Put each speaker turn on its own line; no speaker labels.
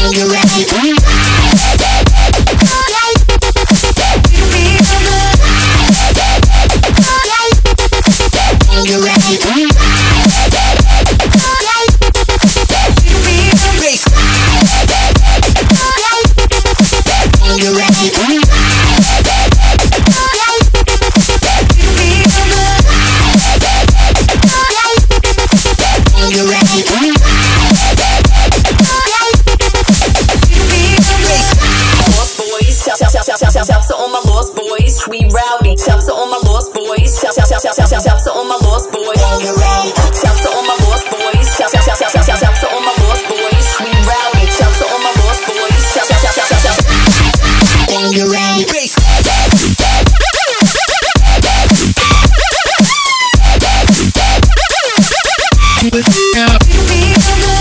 Shouts to all my lost boys, we rowdy. Shouts to all my lost boys. Shouts to all my lost boys. Shouts to all my lost boys. Shouts to all my lost boys, we rowdy. Shouts to all my lost boys. Shouts.